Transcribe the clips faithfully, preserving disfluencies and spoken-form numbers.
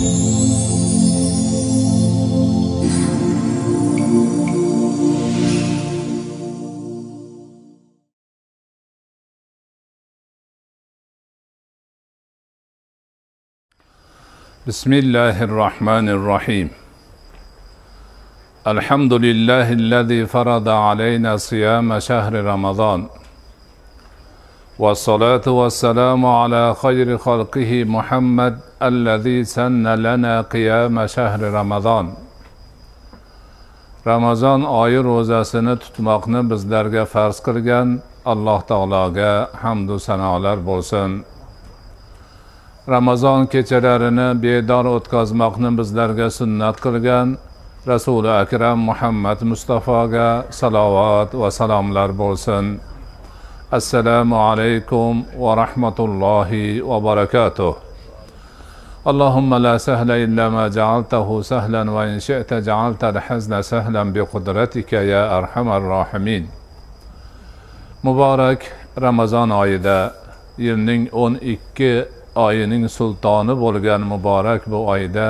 Bismillahirrahmanirrahim. Elhamdülillahi'llezî farada aleyna siyâme şehri Ramazan. Vessalatu vesselamu ala hayri halqihi Muhammed ellezî senne lena kıyâme şehri Ramazan. Ramazan oyi ro'zasini tutmoqni bizlarga farz qilgan Alloh taologa hamd va sanolar bo'lsin. Ramazon kechalarini bedor o'tkazmoqni bizlarga sunnat qilgan Rasuli akram Muhammad Mustafoga salovat va salomlar bo'lsin. Assalomu alaykum va rahmatullohi va barakatuh. Allahumma la sahla illa ma ja'altahu sahlan wa in shi'ta ja'alta al-hazna sahlan bi qudratika ya arhamar rahimin. Muborak Ramazon oyida yilning o'n ikki oyining sultoni bo'lgan muborak bu oyda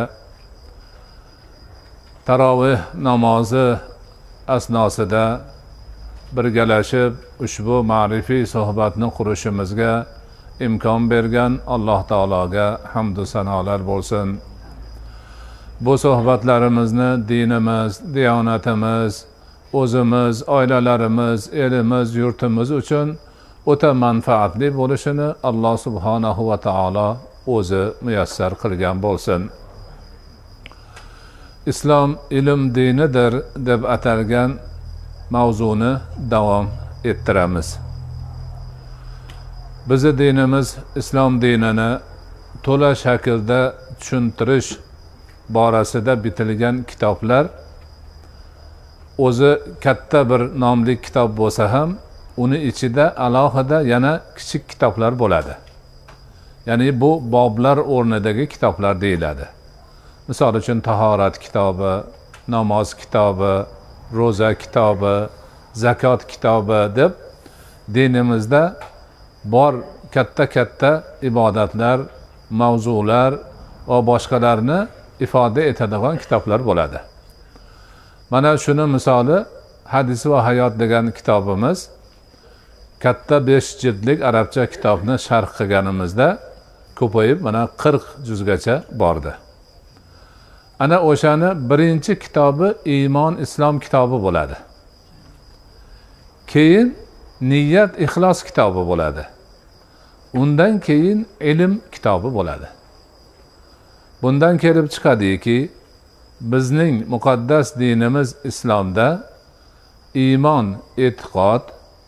taroveh namozi asnosida birgalashib ushbu ma'rifiy suhbatni qurishimizga imkon bergan Alloh taologa hamd va sanolar bo'lsin. Bu suhbatlarimizni dinimiz, diyonatimiz, o'zimiz, oilalarimiz, elimiz, yurtimiz uchun o'ta manfaatli bo'lishini Alloh subhanahu va taolo o'zi muyassar qilgan bo'lsin. Islom ilm dinidir deb atalgan mavzuni davom ettiramiz. Bizi dinimiz islom dinini to'la shaklda tushuntirish borasida bitilgan kitoblar o'zi katta bir nomli kitob bo'lsa ham uni ichida alohida yana kichik kitoblar bo'ladi. Ya'ni bu boblar o'rnidagi kitoblar deyiladi. Misol uchun tahorat kitobi, namoz kitobi, ro'za kitobi, zakot kitobi deb dinimizda bor katta-katta ibodatlar, mavzular va boshqalarni ifoda etadigan kitoblar bo'ladi. Mana shuni misoli Hadis va hayot degan kitobimiz katta besh jildlik arabcha kitobni sharh qilganimizda ko'payib mana qirq juzgacha bordi. Ana o'shani birinchi kitobi iymon islom kitobi bo'ladi. Keyin niyat ixlos kitobi bo'ladi. Undan keyin ilm kitobi bo'ladi. Bundan kelib chiqadiki, bizning muqaddas dinimiz islomda iymon, e'tiqod,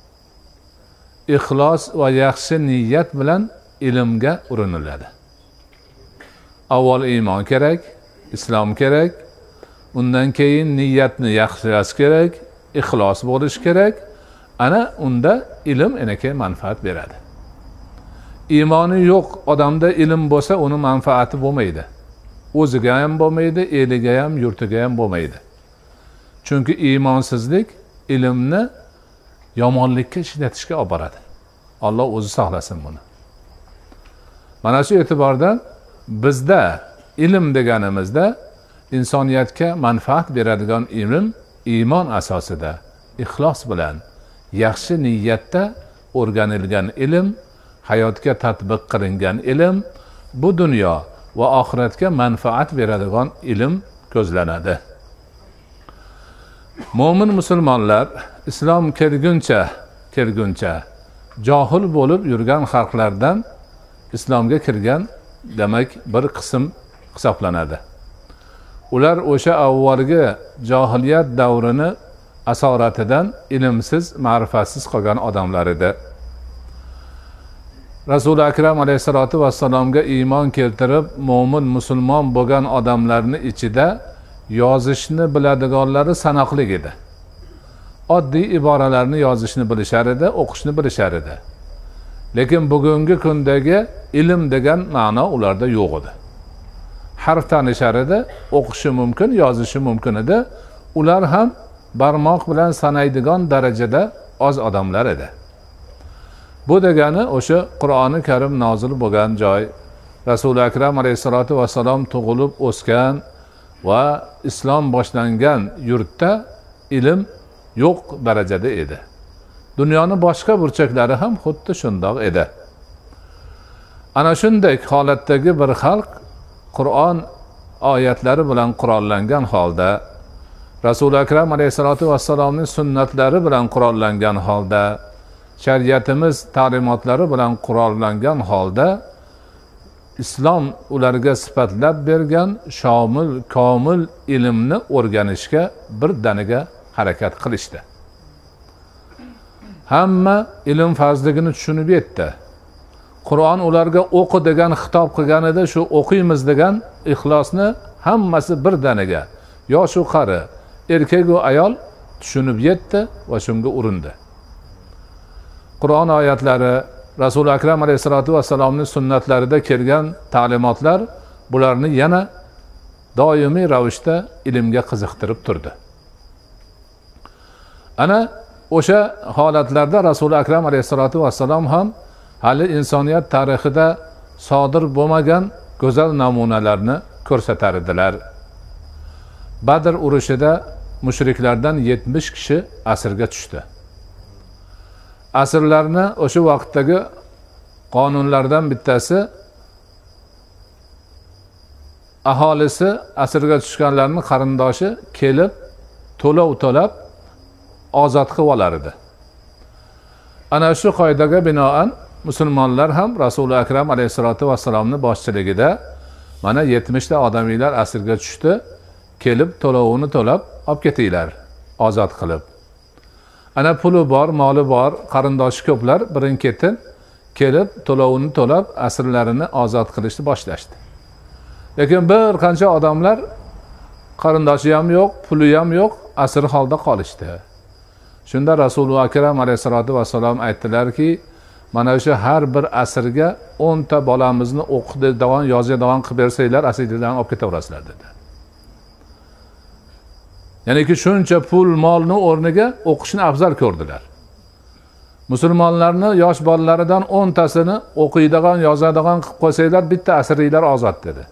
ixlos va yaxshi niyat bilan ilmga uriniladi. Avval iymon kerak, islom kerak, undan keyin niyatni yaxshilash kerak, ixlos bo'lish kerak. Ana unda ilm enaki manfaat beradi. Iymoni yo'q odamda ilm bo'lsa, uni manfaati bo'lmaydi. O'ziga ham bo'lmaydi, eliga ham, yurtiga ham bo'lmaydi. Chunki iymonsizlik ilmni yomonlikka ishlatishga olib boradi. Alloh o'zi saqlasin buni. Mana shu e'tibordan bizda ilm deganimizda insoniyatga manfaat beradigan ilm iymon asosida, ixlos bilan, yaxshi niyatda o'rganilgan ilm, hayotga tatbiq qilingan ilm, bu dunyo va oxiratga manfaat beradigan ilm ko'zlanadi. Mo'min musulmonlar islom kelguncha kelguncha johil bo'lib yurgan xalqlardan islomga kirgan demak bir qism hisoblanadi. Ular o'sha avvalgi johiliyat davrini asoratidan ilmsiz, ma'rifatsiz qolgan odamlar edi. Rasuli akram alayhisolatu vassalomga iymon keltirib mo'min musulmon bo'lgan odamlarni ichida yozishni biladiganlari sanoqli edi. Oddiy iboralarni yozishni bilishar edi, o'qishni bilishar edi. Lekin bugungi kundagi ilm degan ma'no ularda yo'q edi. Harf tanishar edi, o'qishi mumkin, yozishi mumkin edi. Ular ham barmoq bilan sanaydigan darajada oz odamlar edi. Bu degani o'sha Qur'oni Karim nozil bo'lgan joy, Rasuli akram alayhissalatu vassalom tug'ilib o'sgan va islom boshlangan yurtda ilm yo'q darajada edi. Dunyoning boshqa burchaklari ham xuddi shundoq edi. Ana shunday holatdagi bir xalq Qur'on oyatlari bilan qurollangan holda, Rasuli akram alayhissalatu vassalomning sunnatlari bilan qurollangan holda, shariatimiz ta'limotlari bilan qurollangan holda islom ularga sifatlab bergan shomil, komil ilmni o'rganishga birdaniga harakat qilishdi. Hamma ilm farzligini tushunib yetdi. Qur'on ularga o'qi degan xitob qilganida shu o'qiymiz degan ixlosni hammasi birdaniga, yosh u qari, erkak va ayol tushunib yetdi va shunga urindi. Qur'on oyatlari, Rasul akram alayhissalatu vassalomning sunnatlarida kelgan ta'limotlar bularni yana doimiy ravishda ilmga qiziqtirib turdi. Ana o'sha holatlarda Rasul akram alayhissalatu vassalom ham hali insoniyat tarixida sodir bo'lmagan go'zal namunalarni ko'rsatar edilar. Badr urushida mushriklardan yetmish kishi asirga tushdi. Asirlarni o'sha vaqtdagi qonunlardan bittasi aholisi asirga tushganlarning qarindoshi kelib to'lov to'lab ozod qilib olar edi. Ana shu qoidaga binoan musulmonlar ham Rasuli akram alayhissalatu vassalomning boshchiligida mana yetmish ta odamlar asirga tushdi, kelib to'lovini to'lab olib ketinglar, ozod qilib. Ana puli bor, moli bor, qarindoshi ko'plar birin-ketin kelib to'lovini to'lab asirlarini ozod qilishni boshlashdi. Lekin bir qancha odamlar qarindoshi ham yo'q, puli ham yo'q, asir holda qolishdi. Shunda Rasululloh akram alayhissalatu vassalom aytdilarki, mana o'sha har bir asirga o'n ta bolamizni o'qitadigan, yozadigan qilib bersanglar, asirlarni olib ketaverasizlar dedi. Ya'ni ki shuncha pul, molni o'rniga o'qishni afzal ko'rdilar. Musulmonlarni yosh bolalaridan o'n tasini o'qiydigan, yozadigan qilib qo'ysanglar, bitta asirliklar ozod dedi.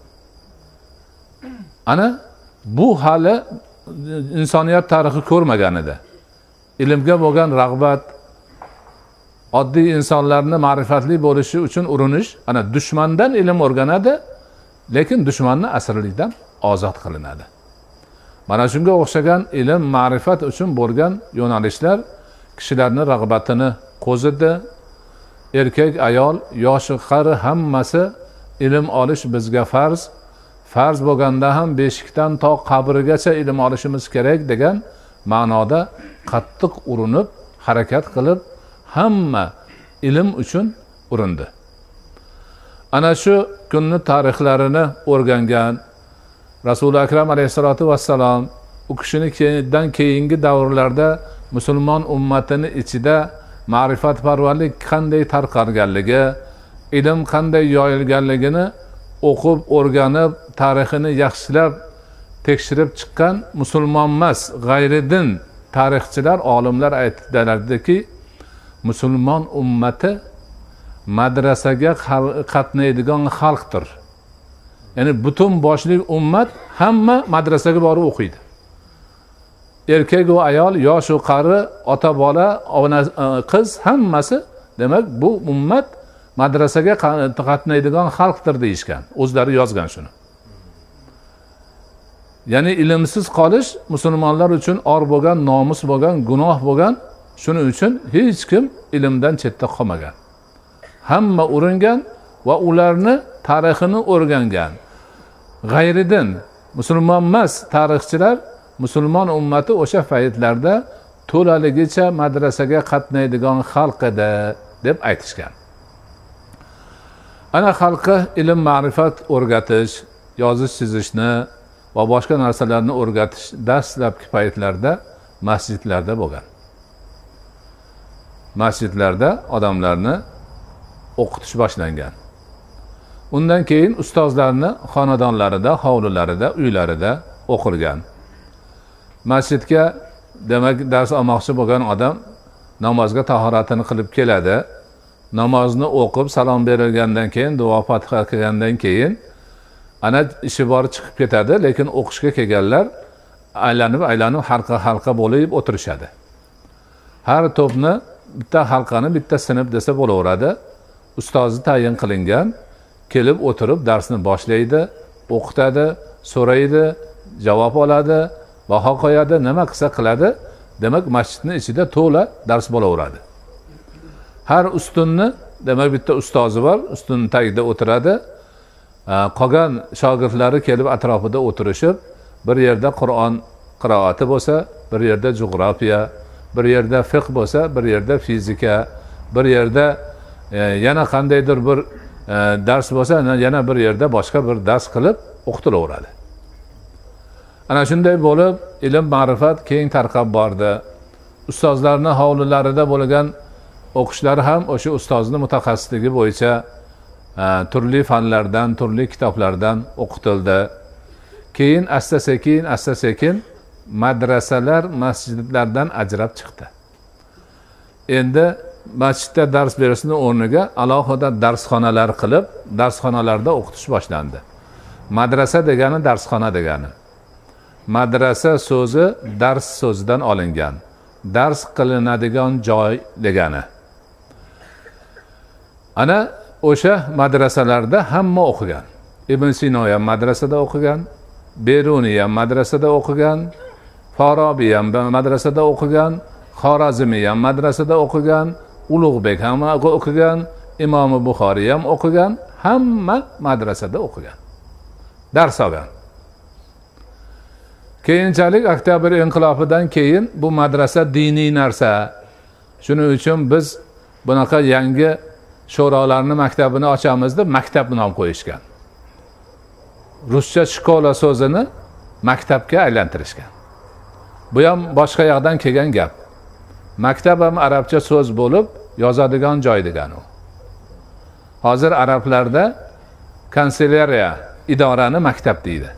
Ana bu hali insoniyat tarixi ko'rmagan edi. Ilmga bo'lgan rag'bat, oddiy insonlarni ma'rifatli bo'lishi uchun urinish, ana dushmandan ilm o'rganadi, lekin dushmanni asirlikdan ozod qilinadi. Mana shunga o'xshagan ilm, ma'rifat uchun bo'lgan yo'nalishlar kishilarning rag'batini qo'zidi. Erkak, ayol, yoshi qari hammasi ilm olish bizga farz. Farz bo'lganda ham beshikdan to qabrigacha ilm olishimiz kerak degan ma'noda qattiq urinib, harakat qilib, hamma ilm uchun urindi. Ana shu kunni tarixlarini o'rgangan Rasuli akram alayhissalatu vassalom u kishidan keyingi davrlarda musulmon ummatini ichida ma'rifatparvarlik qanday tarqalganligi, ilm qanday yoyilganligini o'qib, o'rganib, tarixini yaxshilab tekshirib chiqqan musulmon emas, g'ayridin tarixchilar, olimlar aytdilarki, musulmon ummati madrasaga qatnaydigan xalqdir. Ya'ni butun boshli ummat hamma madrasaga borib o'qiydi. Erkak va ayol, yosh va qari, ota bola, ona qiz hammasi, demak bu ummat madrasaga qatnaydigan xalqdir deyishgan. O'zlari yozgan shuni. Ya'ni ilmsiz qolish musulmonlar uchun or bo'lgan, nomus bo'lgan, gunoh bo'lgan. Shuning uchun hech kim ilmdan chetda qolmagan. Hamma uringan va ularni tarixini o'rgangan. G'ayridin musulmon emas tarixchilar musulmon ummati o'sha paytlarda to'laligicha madrasaga qatnaydigan xalq edi deb aytishgan. Ana xalqqa ilm, ma'rifat o'rgatish, yozish, chizishni va boshqa narsalarni o'rgatish dastlabki paytlarda masjidlarda bo'lgan. Masjidlarda odamlarni o'qitish boshlangan. Undan keyin ustozlarni xonadonlarida, hovlilarida, uylarida o'qilgan. Masjidga demak dars olmoqchi bo'lgan odam namozga tahoratini qilib keladi. namozni o'qib salom berilgandan keyin duo fotiha qilgandan keyin ana ishi bor chiqib ketadi, lekin o'qishga kelganlar aylanib aylanib halqa halqa bo'lib o'tirishadi. Har to'pni bitta halqani bitta sinf desa bo'laveradi. Ustozi tayin qilingan, kelib o'tirib darsni boshlaydi, o'qitadi, so'raydi, javob oladi, baho qo'yadi, nima qilsa qiladi. Demak, masjidning ichida to'la dars bo'laveradi. Har ustunni, demak bitta ustozi bor, ustunning tagida o'tiradi. Qolgan shogirdlari kelib atrofida o'tirishib, bir yerda Qur'on qiroati bo'lsa, bir yerda jug'rofiya, bir yerda fiqh bo'lsa, bir yerda fizika, bir yerda e, yana qandaydir bir e, dars bo'lsa, yana bir yerda boshqa bir dars qilib o'qitilaveradi. Ana shunday bo'lib, ilm, ma'rifat keng tarqab bordi. Ustozlarning hovlilarida bo'lgan o'qishlar ham o'sha ustozning mutaxassisligi bo'yicha e, turli fanlardan, turli kitoblardan o'qitildi. Keyin asta-sekin, asta-sekin madrasalar masjidlardan ajrab chiqdi. Endi masjidda dars berishning o'rniga alohida darsxonalar qilib, darsxonalarda o'qitish boshlandi. Madrasa degani darsxona degani. Madrasa so'zi dars so'zidan olingan. Dars qilinadigan joy degani. Ana o'sha madrasalarda hamma o'qigan. Ibn Sino ham madrasada o'qigan, Beruniy ham madrasada o'qigan, Farabiy ham madrasada o'qigan, Xorazmiy ham madrasada o'qigan, Ulug'bek ham o'qigan, Imom Buxoriy ham o'qigan, hamma madrasada o'qigan. Dars olgan. Keyinchalik Oktyabr inqilobidan keyin bu madrasa diniy narsa. Shuning uchun biz bunaqa yangi sho'rolarning maktabini ochamiz deb maktab nom qo'yishgan. Ruscha shkola so'zini maktabga aylantirishgan. Bu ham boshqa yoqdan kelgan gap. Maktab ham arabcha so'z bo'lib, yozadigan joy degani u. Hozir arablarda kanselyariya, idorani maktab deydi.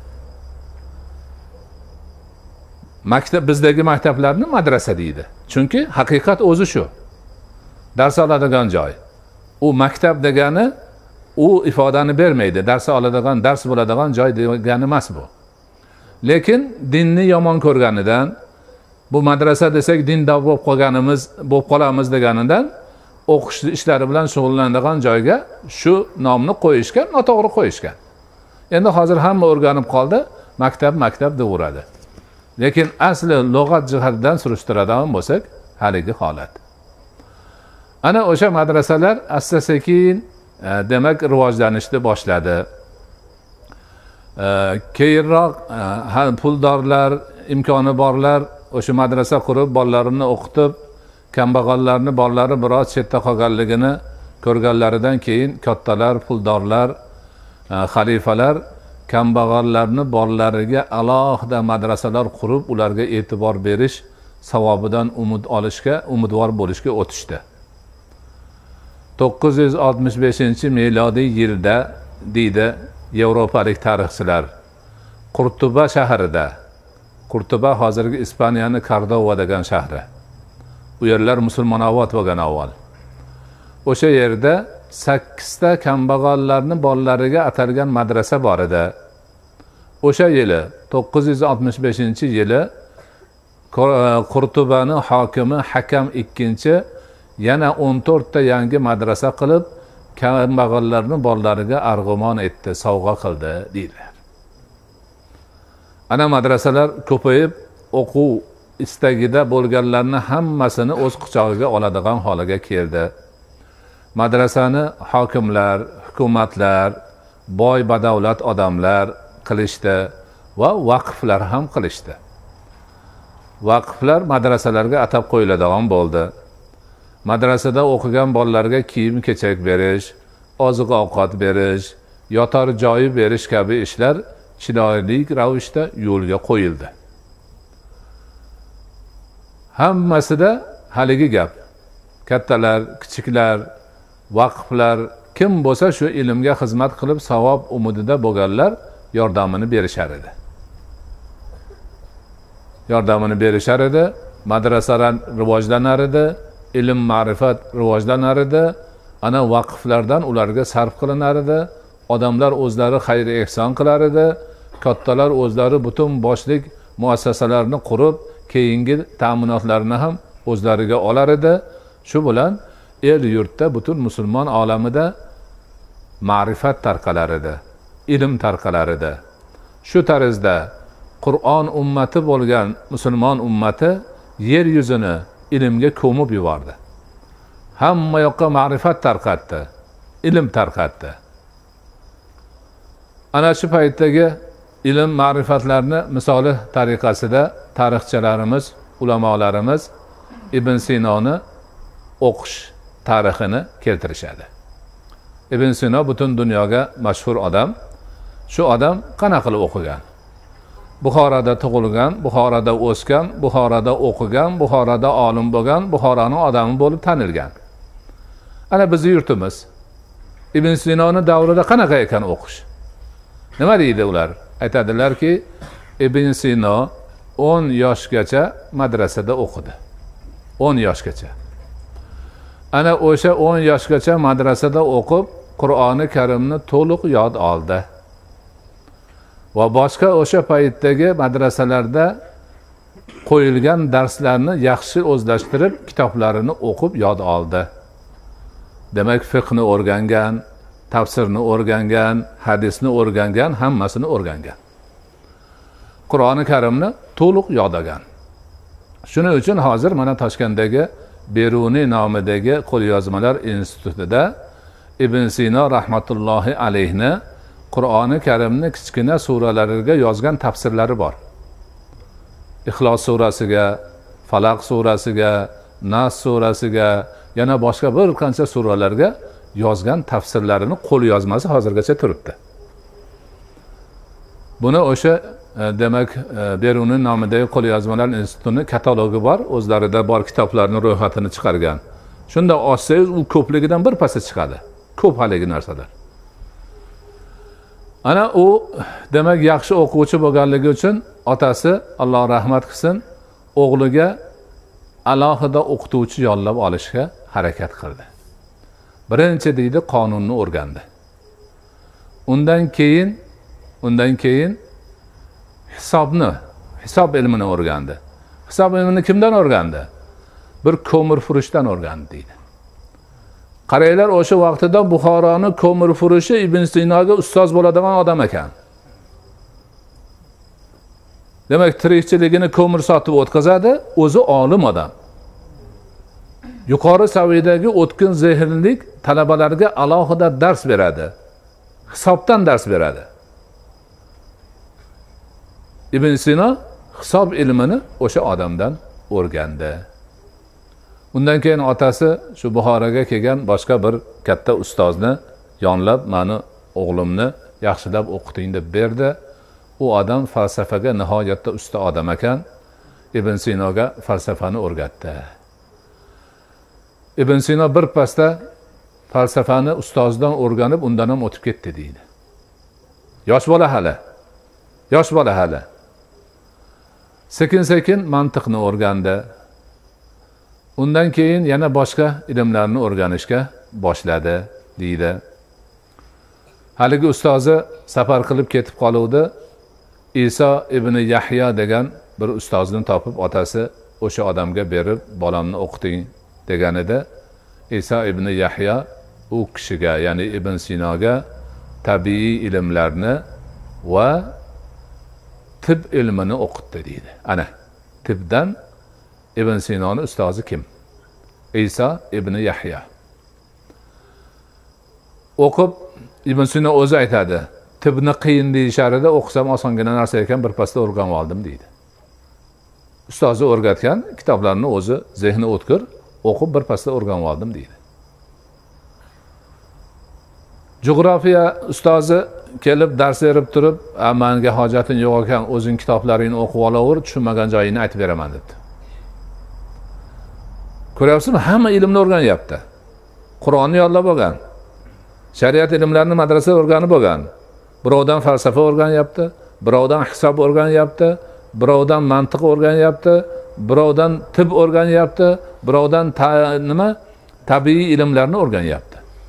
Maktab bizdagi maktablarni madrasa deydi. Chunki haqiqat o'zi shu. Dars oladigan joy. U maktab degani u ifodani bermaydi. Dars oladigan, dars bo'ladigan joy degani emas bu. Lekin dinni yomon ko'rganidan, bu madrasa desak dinda bo'lib qolganimiz, bo'lib qolamiz deganidan o'qish ishlari bilan shug'ullanadigan joyga shu nomni qo'yishgan, noto'g'ri qo'yishgan. Endi hozir hamma o'rganib qoldi, maktab maktab deyaveradi. Lekin asli lug'at jihatidan surishtiradigan bo'lsak, haligi holat. Ana o'sha madrasalar asta-sekin e, demak rivojlanishni boshladi. E, keyinroq e, puldorlar, imkoni borlar o'sha madrasa qurib, bolalarini o'qitib, kambag'allarni bolalari biroz chetda qolganligini ko'rganlaridan keyin kattalar, puldorlar, e, xalifalar kambag'allarni bolalariga alohida madrasalar qurib, ularga e'tibor berish savobidan umid olishga, umidvor bo'lishga o'tishdi. to'qqiz yuz oltmish beshinchi milodiy yilda deydi yevropalik tarixchilar, Qurtuba shahrida, Qurtuba hozirgi Ispaniyaning Cordova degan shahri. Bu yerlar musulmonobod bo'lgan avval. O'sha yerda sakkizta kambag'allarning bolalariga atalgan madrasa bor edi. O'sha yili to'qqiz yuz oltmish beshinchi yili Qurtubaning hokimi Hakam ikkinchi yana o'n to'rtta yangi madrasa qilib, kambag'allarning bolalariga arg'umon etdi, sovg'a qildi deydilar. Ana madrasalar ko'payib, o'quv istagida bo'lganlarni hammasini o'z quchog'iga oladigan holiga keldi. Madrasani hokimlar, hukumatlar, boy badavlat odamlar qilishdi va vaqflar ham qilishdi. Vaqflar madrasalarga atab qo'yiladigan bo'ldi. Madrasada o'qigan bolalarga kiyim-kechak berish, oziq-ovqat berish, yotar joyi berish kabi ishlar chiroyli ravishda yo'lga qo'yildi. Hammasida haligi gap. Kattalar, kichiklar, vaqflar kim bo'lsa shu ilmga xizmat qilib savob umidida bo'lganlar yordamini berishar edi. Yordamini berishar edi, madrasalar rivojlanar edi, ilm ma'rifat rivojlanar edi, ana vaqflardan ularga sarf qilinar edi. Odamlar o'zlari xayr ehson qilar edi. Kattalar o'zlari butun boshlik muassasalarni qurib, keyingi ta'minotlarni ham o'zlariga olar edi. Shu bilan el yurtda butun musulmon olamida ma'rifat tarqalar edi, ilm tarqalar edi. Shu tarzda Qur'on ummati bo'lgan musulmon ummati yer yuzini ilmga ko'mib yubordi. Hamma yoqqa ma'rifat tarqatdi, ilm tarqatdi. Ana shu paytdagi ilm ma'rifatlarni misoli tariqasida tarixchilarimiz, ulamolarimiz Ibn Sinoni o'qish tarixini keltirishadi. Ibn Sino butun dunyoga mashhur odam. Shu odam qanaqa qilib o'qigan? Buxoroda tug'ilgan, Buxoroda o'sgan, Buxoroda o'qigan, Buxoroda olim bo'lgan, Buxoroning odami bo'lib tanilgan. Ana bizning yurtimiz Ibn Sinoni davrida qanaqa ekan o'qish? Nima deydi ular? Aytadilarki, Ibn Sino o'n yoshgacha madrasada o'qidi. o'n yoshgacha. Ana o'sha o'n yoshgacha madrasada o'qib, Qur'oni Karimni to'liq yod oldi. Va boshqa o'sha paytdagi madrasalarda qo'yilgan darslarni yaxshi o'zlashtirib, kitoblarini o'qib yod oldi. Demak, fiqhni o'rgangan, tafsirni o'rgangan, hadisni o'rgangan, hammasini o'rgangan. Qur'oni Karimni to'liq yod olgan. Shuning uchun hozir mana Toshkentdagi Beruniy nomidagi qo'lyozmalar institutida Ibn Sino rahmatullohi alayhni Qur'oni Karimni kichkina suralariga yozgan tafsirlari bor. Ixlos surasiga, Falaq surasiga, Nas surasiga, yana boshqa bir qancha suralarga yozgan tafsirlarini qo'lyozmasi hozirgacha turibdi. Buni o'sha demak Beruniy nomidagi qo'lyozmalar institutining katalogi bor, o'zlarida bor kitoblarning ro'yxatini chiqargan. Shunda ochsangiz u ko'pligidan bir pasda chiqadi. Ko'p haligi narsalar. Ana u demak yaxshi o'quvchi bo'lganligi uchun otasi Alloh rahmat qilsin, o'g'liga alohida o'qituvchi yollab olishga harakat qildi. Birinchi deydi qonunni o'rgandi. Undan keyin undan keyin hisobni, hisob ilmini o'rgandi. Hisob ilmini kimdan o'rgandi? Bir ko'mirfurushdan o'rgandi deydi. Qaraylar, o'sha vaqtida Buxoroni ko'mirfurushi Ibn Sinoga ustoz bo'ladigan odam ekan. Demak, tirikchiligini ko'mir sotib o'tkazadi, o'zi olim odam. Yuqori saviyadagi o'tkin zehnlik talabalarga alohida dars beradi. Hisobdan dars beradi. Ibn Sino hisob ilmini o'sha odamdan o'rgandi. Undan keyin otasi shu Buxoroga kelgan boshqa bir katta ustozni yonlab, meni o'g'limni yaxshilab o'qiting deb berdi. U odam falsafaga nihoyatda usta odam ekan. Ibn Sinoga falsafani o'rgatdi. Ibn Sino bir pasda falsafani ustozidan o'rganib, undan ham o'tib ketdi deydi. Yosh bola hali. Yosh bola hali. Sekin-sekin mantiqni o'rgandi. Undan keyin yana boshqa ilmlarni o'rganishga boshladi deydi. Haligi ustozi safar qilib ketib qoluvdi. Iso ibn Yahya degan bir ustozni topib, otasi o'sha odamga berib, bolamni o'qiting deganida, Iso ibn Yahya u kishiga, ya'ni Ibn Sinoga tabiiy ilmlarni va tib ilmini o'qitdi deydi. Ana, tibdan Ibn Sinoni ustozi kim? Iso ibn Yahya. O'qib, Ibn Sino o'zi aytadi, tibni qiyin deyisharida, o'qisam osongina narsa ekan, bir pasda o'rganib oldim deydi. Ustozi o'rgatgan kitoblarni o'zi zehni o'tkir, o'qib bir pasda o'rganib oldim deydi. Jo'g'rofiya ustozi kelib dars berib turib, "Menga hojating yo'q ekan, o'zing kitoblaringni o'qib olaver, tushunmagan joyingni aytib beraman" dedi. Ko'ryapsizmi? Hamma ilmni o'rganyapti. Qur'onni yodlab olgan. Shariat ilmlarini madrasada o'rganib olgan. Birovdan falsafa o'rganyapti, birovdan hisob o'rganyapti, birovdan mantiq o'rganyapti, birovdan tib o'rganyapti, birovdan ta, nima? Tabiiy ilmlarni o'rganyapti.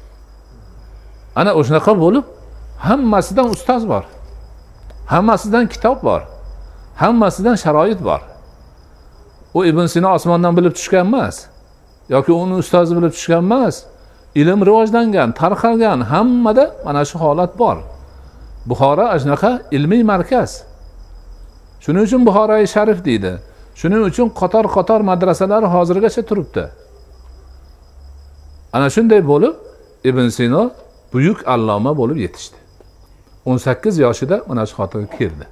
ana o'shunaqa bo'lib hammasidan ustoz bor, hammasidan kitob bor, hammasidan sharoit bor. U Ibn Sino osmondan bilib tushgan emas yoki uni ustozi bilib tushgan emas. Ilm rivojlangan, tarqalgan, hammada mana shu holat bor. Buxoro shunaqa ilmiy markaz. Shuning uchun Buxoroi Sharif deydi. Shuning uchun qator-qator madrasalar hozirgacha turibdi. Ana shunday bo'lib Ibn Sino buyuk alloma bo'lib yetishdi. o'n sakkiz yoshida mana shu xotirga kirdi.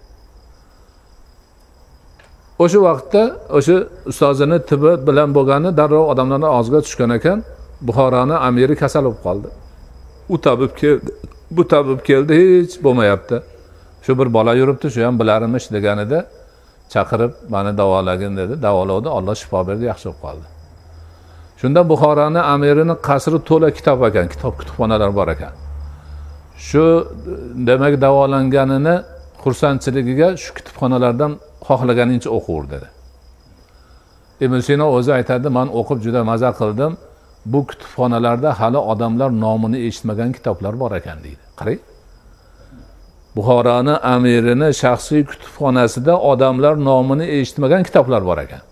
O'sha vaqtda o'sha ustozini tibi bilan bo'lgani darrov odamlarning og'ziga tushgan ekan, Buxoroning amiri kasal bo'lib qoldi. U tabib keldi, bu tabib keldi, hech bo'lmayapti. Shu bir bola yuribdi, shu ham bilarmish deganida chaqirib meni davolagin dedi. Davolavdi, Alloh shifo berdi, yaxshi bo'lib qoldi. Shunda Buxoroning amirining qasri to'la kitob ekan, kitob kutubxonalar bor ekan. Shu demak davolanganini xursandchiligiga shu kutubxonalardan xohlaganingcha o'qir dedi. Ibn Sino o'zi aytadi, men o'qib juda maza qildim. Bu kutubxonalarda hali odamlar nomini eshitmagan kitoblar bor ekan deydi. Qarang. Buxoroning amirini shaxsiy kutubxonasida odamlar nomini eshitmagan kitoblar bor ekan.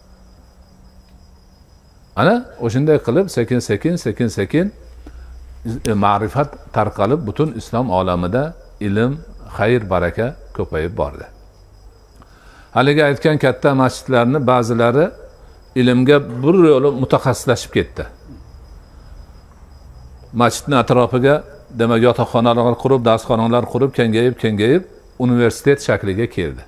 Ana o'shunday qilib sekin-sekin, sekin-sekin ma'rifat tarqalib butun islom olamida ilm, xayr, baraka ko'payib bordi. Haligi aytgan katta masjidlarni ba'zilari ilmga bir yo'li mutaxassislashib ketdi. Masjidning atrofiga demak yotoqxonalar qurib, darsxonalar qurib, kengayib-kengayib universitet shakliga keldi.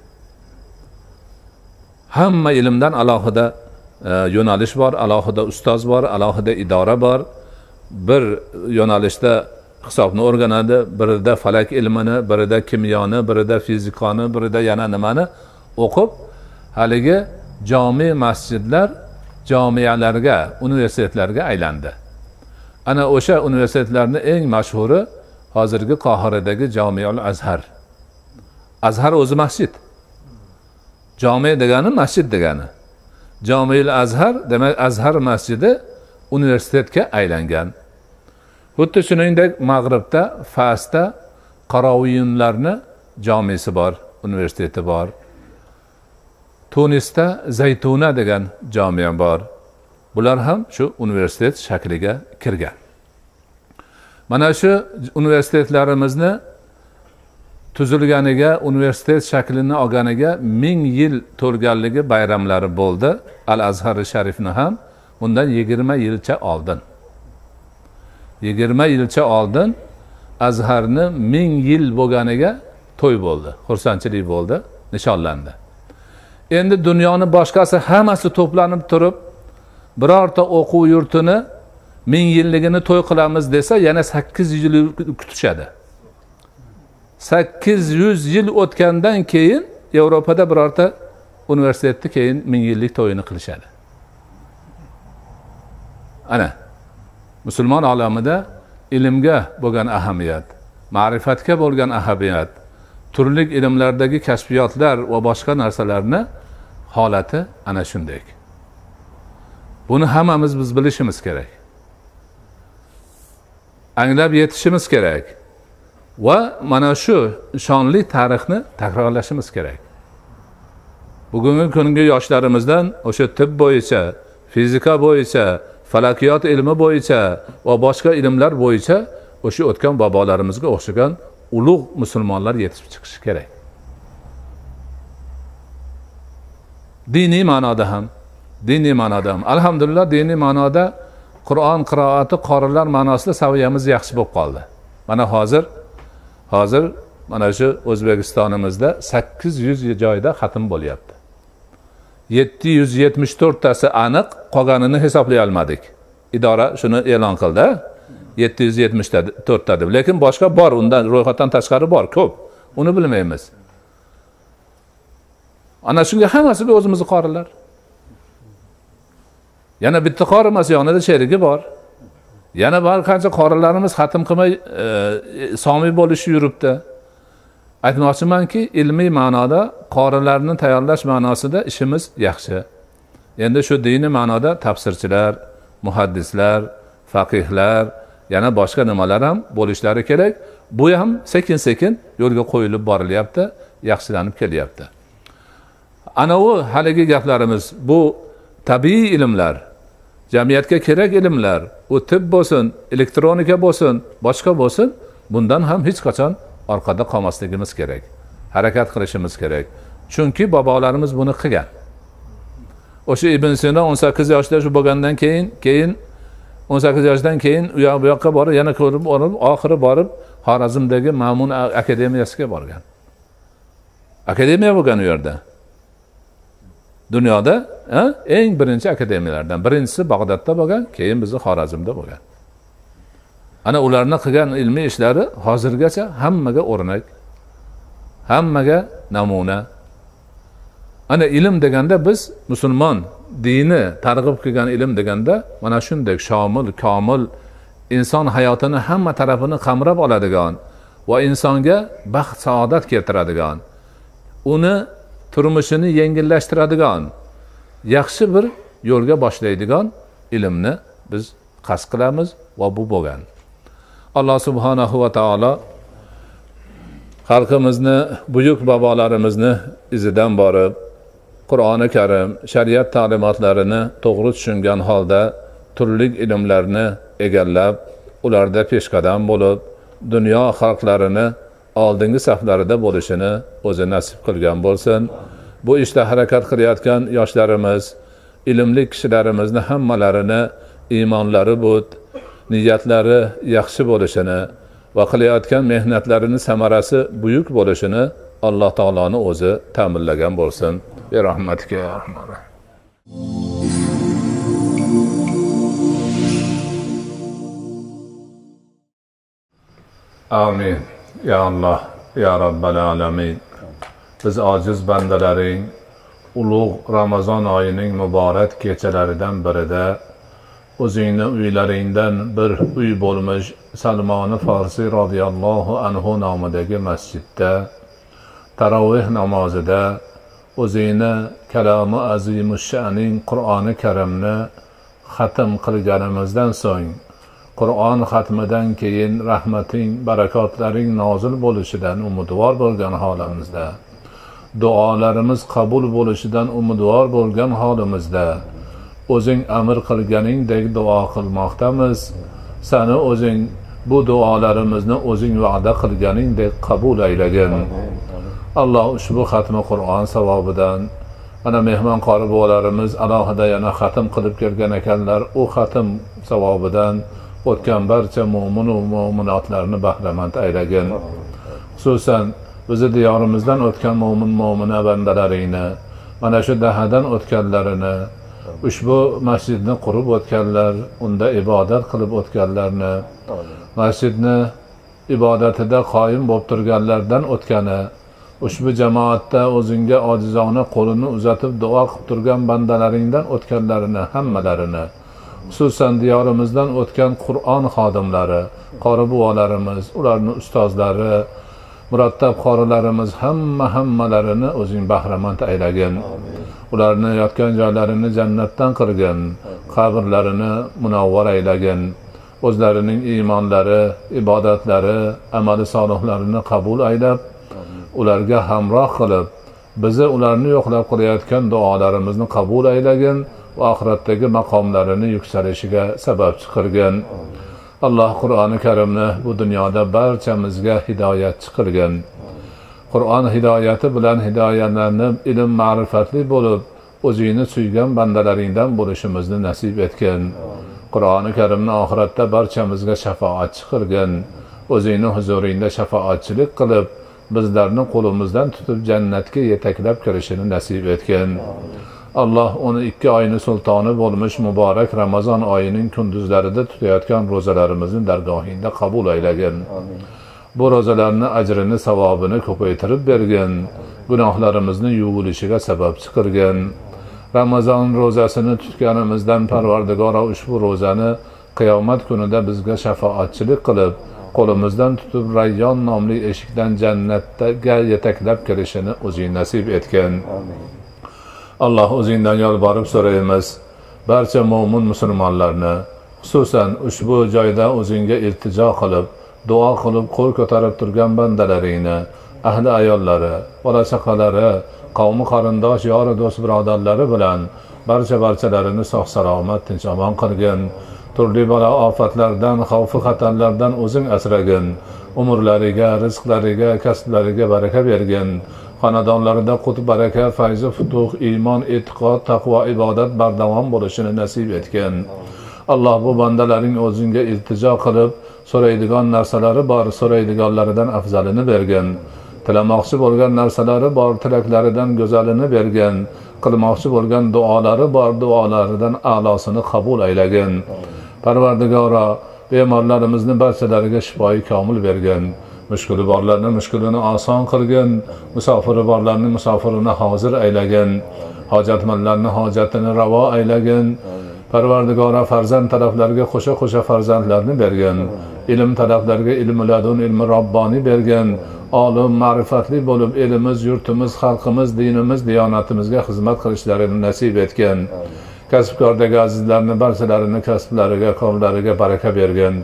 Hamma ilmdan alohida yo'nalish bor, alohida ustoz bor, alohida idora bor. Bir yo'nalishda hisobni o'rganadi, birida falak ilmini, birida kimyoni, birida fizikani, birida yana nimani o'qib, haligi jami masjidlar jamiyalarga, universitetlarga aylandi. Ana o'sha universitetlarning eng mashhuri hozirgi Qohiradagi Jamiul Azhar. Azhar o'zi masjid. Jami degani masjid degani. Jamiul Azhar demak Azhar masjidi universitetga aylangan. Xuddi shuningdek Mag'ribda, Fasda Qaroviyinlarni jamisi bor, universiteti bor. Tunisda Zaytuna degan jamiya bor. Bular ham shu universitet shakliga kirgan. Mana shu universitetlarimizni tuzilganiga, universitet shaklini olganiga ming yil to'lganligi bayramlari bo'ldi. Al-Azhar Sharifni ham bundan yigirma yilcha oldin. yigirma yilcha oldin Azharni ming yil bo'lganiga to'y bo'ldi, xursandchilik bo'ldi, nishonlandi. Endi dunyoning boshqasi hammasi to'planib turib, birorta o'quv yurtini ming yilligini to'y qilamiz desa, yana sakkiz yil kutishadi. sakkiz yuz yil o'tgandan keyin Yevropada birorta universitetni keyin ming yillik to'yini qilishadi. Ana musulmon olamida ilmga bo'lgan ahamiyat, ma'rifatga bo'lgan ahamiyat, turli ilmlardagi kashfiyotlar va boshqa narsalarni holati ana shunday. Buni hammamiz biz bilishimiz kerak. Anglab yetishimiz kerak. Va mana shu shonli tarixni takrorlashimiz kerak. Bugungi kungi yoshlarimizdan o'sha tib bo'yicha, fizika bo'yicha, falakiyot ilmi bo'yicha va boshqa ilmlar bo'yicha o'sha o'tgan bobolarimizga o'xshagan ulug' musulmonlar yetishib chiqishi kerak. Diniy ma'noda ham, diniy ma'noda ham alhamdulillah diniy ma'noda Qur'on qiroati qorilar ma'nosida saviyamiz yaxshi bo'lib qoldi. Mana hozir hozir mana shu O'zbekistonimizda sakkiz yuz joyda xatm bo'lyapti. yetti yuz yetmish to'rt tasi aniq, qolganini hisoblay olmadik. Idora shuni e'lon qildi. yetti yuz yetmish to'rt ta deb. Lekin boshqa bor, undan ro'yxatdan tashqari bor, ko'p. Uni bilmaymiz. Ana shunga hammasiga o'zimizni qorilar. Yana bitta qori emas, yonida sherigi bor. Yana bor qancha qorilarimiz xatm qilmay e, somiy bo'lishib yuribdi. Aytmoqchimanki, ilmiy ma'noda qorilarni tayyorlash ma'nosida ishimiz yaxshi. Endi shu diniy ma'noda tafsirchilar, muhaddislar, faqihlar, yana boshqa nimalar ham bo'lishlari kerak. Bu ham sekin sekin yo'lga qo'yilib borilyapti, yaxshilanib kelyapti. Ana u haligi gaplarimiz, bu tabiiy ilmlar, jamiyatga kerak ilmlar, u tibb bo'lsin, elektronika bo'lsin, boshqa bo'lsin, bundan ham hech qachon orqada qolmasligimiz kerak. Harakat qilishimiz kerak. Chunki bobolarimiz buni qilgan. O'sha Ibn Sino o'n sakkiz yoshda shu bo'lgandan keyin, keyin o'n sakkiz yoshdan keyin u yoq bu yoqqa borib, yana ko'rib, borib, oxiri borib Xorazmdagi Ma'mun akademiyasiga borgan. Akademiya bo'lgan u yerda. Dunyoda ha, eng birinchi akademiyalardan birinchisi Bag'dodda bo'lgan, keyin bizni Xorazmda bo'lgan. Ana ularning qilgan ilmiy ishlari hozirgacha hammaga o'rnak, hammaga namuna. Ana ilm deganda biz musulmon dini targ'ib qilgan ilm deganda mana shunday shomil, komil, inson hayotini hamma tarafini qamrab oladigan va insonga baxt, saodat keltiradigan, uni turmushini yengillashtiradigan, yaxshi bir yo'lga boshlaydigan ilmni biz qasd qilamiz va bu bo'lgan. Alloh subhanahu va taolo xalqimizni, buyuk bobolarimizni izidan borib, Qur'oni Karim, shariat ta'limotlarini to'g'ri tushungan holda turli ilmlarni egallab, ularda peshqadam bo'lib, dunyo xalqlarini oldingi saflarida bo'lishini o'zi nasib qilgan bo'lsin. Bu ishda harakat qilayotgan yoshlarimiz, ilmli kishilarimizni hammalarini iymonlari but, niyatlari yaxshi bo'lishini va qilayotgan mehnatlarining samarasi buyuk bo'lishini Alloh taoloning o'zi ta'minlagan bo'lsin. Bi rahmatika ya rahman. Amin. Ya Allah, ya Rabbal alamin. Biz ojiz bandalaring ulug' Ramazon oyining muborak kechalaridan birida o'zingni uylaringdan bir uy bo'lmish Salmon Farsi radhiyallohu anhu nomidagi masjidda taroveh namozida o'zingni kalomi azimushsha'ning Qur'oni Karimni xatm qilganimizdan so'ng, Qur'on xatmidan keyin rahmating, barakotlaring nozil bo'lishidan umidvor bo'lgan holimizda, duolarimiz qabul bo'lishidan umidvor bo'lgan holimizda, o'zing amr qilganingdek duo qilmoqdamiz. Sani o'zing bu duolarimizni o'zing va'da qilganingdek qabul aylagin. Alloh ushbu xatmi Qur'on savobidan, mana mehmon qori bo'larimiz alohida yana xatm qilib kelgan ekanlar, u xatm savobidan o'tgan barcha mo'min va mo'minotlarni bahramand aylagin. Xususan bizi diyorimizdan o'tgan mo'min mo'mina bandalaringni, mana shu dahadan o'tganlarini, ushbu masjidni qurib o'tganlar, unda ibodat qilib o'tganlarni, masjidni ibodatida qoyim bo'lib turganlardan o'tgani, ushbu jamoatda o'zingga ojizona qo'lini uzatib duo qilib turgan bandalaringdan o'tganlarini hammalarini, xususan diyorimizdan o'tgan Qur'on xodimlari, qori buvalarimiz, ularning ustozlari, murattab qorilarimiz hamma hammalarini o'zing bahramand aylagin. Ularni yotgan joylarini jannatdan qilgin, qabrlarini munavvar aylagin. O'zlarining iymonlari, ibodatlari, amali solihlarini qabul aylab, ularga hamroh qilib, bizni ularni yo'qlab qilayotgan duolarimizni qabul aylagin va oxiratdagi maqomlarini yuksalishiga sababchi qilgin. Alloh Qur'oni Karimni bu dunyoda barchamizga hidoyatchi qilgin. Qur'on hidoyati bilan hidoyatlanib, ilm ma'rifatli bo'lib, o'zingni suygan bandalaringdan bo'lishimizni nasib etgin. Qur'oni Karimni oxiratda barchamizga shafoatchi qilgin. O'zingni huzuringda shafoatchilik qilib, bizlarni qo'limizdan tutib jannatga yetaklab kirishini nasib etgin. Alloh o'n ikki oyning sultoni bo'lmish muborak Ramazon oyining kunduzlarida tutayotgan ro'zalarimizni dargohingda qabul aylagin. Bu ro'zalarning ajrini, savobini ko'paytirib bergin. Gunohlarimizni yuvilishiga sababchi qilgin. Ramazon ro'zasini tutganimizdan Parvardigor ushbu ro'zani qiyomat kunida bizga shafoatchilik qilib, qo'limizdan tutib Rayyon nomli eshikdan jannatga yetaklab kirishini o'zing nasib etgin. Alloh o'zingdan yolborib so'raymiz. Barcha mo'min musulmonlarni, xususan ushbu joyda o'zingga iltijo qilib, duo qilib qo'l ko'tarib turgan bandalaringni, ahli ayollari, bola chaqalari, qavmi qarindosh, yori do'st birodarlari bilan barcha barchalarini sog' salomat tinch omon qilgin. Turli balo ofatlardan, xavf xatarlardan o'zing asragin. Umrlariga, rizqlariga, kasblariga baraka bergin. Xonadonlarida qut baraka, fayzi futuh, iymon, e'tiqod, taqvo, ibodat bardavom bo'lishini nasib etgin. Alloh bu bandalaring o'zingga iltijo qilib so'raydigan narsalari bor, so'raydiganlaridan afzalini bergin. Tilamoqchi bo'lgan narsalari bor, tilaklaridan go'zalini bergin. Qilmoqchi bo'lgan duolari bor, duolaridan a'losini qabul aylagin. Parvardigoro, bemorlarimizni barchalariga shifoyi komil bergin. Mushkuli borlarning mushkulini oson qilgin. Musofiri borlarning musofirini hozir aylagin. Hojatmandlarning hojatini ravo aylagin. Parvardigoro, farzand talaflariga qo'sha-qo'sha farzandlarni bergin. Ilm talaflariga ilm ladun, ilm robboniy bergin. Olim, ma'rifatli bo'lib, elimiz, yurtimiz, xalqimiz, dinimiz, diyonatimizga xizmat qilishlarini nasib etgin. Kasbkordagi azizlarni barchalarini kasblariga, korlariga baraka bergin.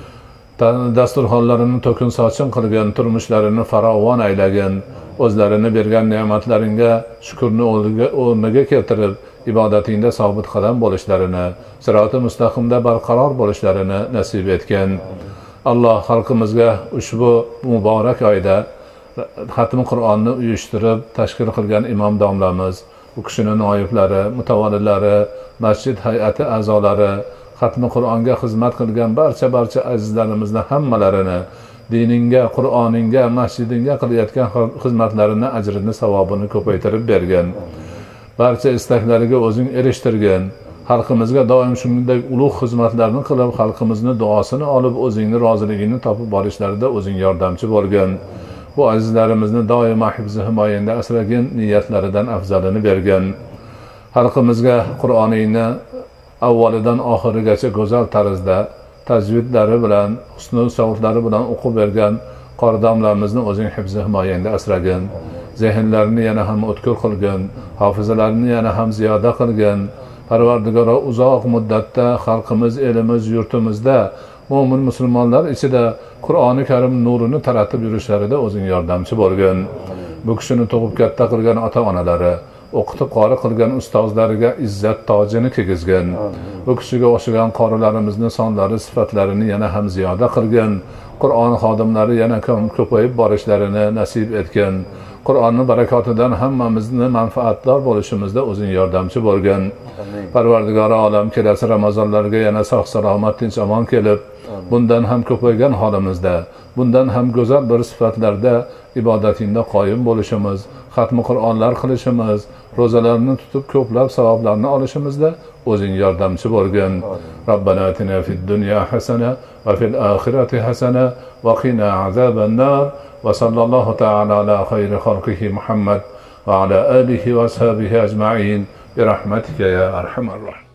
Dasturxonlarini to'kin sochin qilgin, turmushlarini farovon aylagin. O'zlarini bergan ne'matlaringga shukrni o'rniga keltirib, ibodatingda sobit qadam bo'lishlarini, siroti mustaqimda barqaror bo'lishlarini nasib etgin. Alloh xalqimizga ushbu muborak oyda xatmi Qur'onni uyushtirib tashkil qilgan imom domlamiz, u kishining noiblari, mutavalilari, masjid hay'ati a'zolari, xatmi Qur'onga xizmat qilgan barcha barcha azizlarimizni hammalarini diningga, Qur'oningga, masjidingga qilayotgan xizmatlarini, ajrini, savobini ko'paytirib bergin. Barcha istaklariga o'zing erishtirgin. Xalqimizga doim shunday ulug' xizmatlarni qilib, xalqimizni duosini olib, o'zingni roziligingni topib borishlarida o'zing yordamchi bo'lgin. Bu azizlarimizni doimo hifzi himoyangda asragin, niyatlaridan afzalini bergin. Xalqimizga Qur'oningni avvalidan oxirigacha go'zal tarzda tajvidlari bilan, husn savtlari bilan o'qib bergan qori domlalarimizni o'zing hifzi himoyangda asragin. Zehnlarini yana ham o'tkir qilgin, hofizalarini yana ham ziyoda qilgin. Parvardigoro, uzoq muddatda xalqimiz, elimiz, yurtimizda mo'min musulmonlar ichida Qur'oni Karim nurini taratib yurishlarida o'zing yordamchi bo'lgin. Bu kishini tug'ib katta qilgan ota-onalari, o'qitib qori qilgan ustozlariga izzat tojini kiygizgin. Bu kishiga o'xshagan qorilarimizni sonlari, sifatlarini yana ham ziyoda qilgin. Qur'on xodimlari yana ko'payib borishlarini nasib etgin. Qur'onni barakotidan hammamizni manfaatdor bo'lishimizda o'zing yordamchi bo'lgin. Parvardigori olam, kelasi Ramazonlarga yana sog' salomat tinch omon kelib, bundan ham ko'paygan holimizda, bundan ham go'zal bir sifatlarda ibodatingda qoyim bo'lishimiz, xatmi Qur'onlar qilishimiz, ro'zalarni tutib ko'plab savoblarni olishimizda o'zing yordamchi bo'lgin. Robbana atina fid dunya hasana va fil oxirati hasana va qina azaban nar. Va sallallohu ta'ala ala xayri xalqihi Muhammad va ala alihi va ashabihi ajma'in bi rahmatika ya arhamar rahim.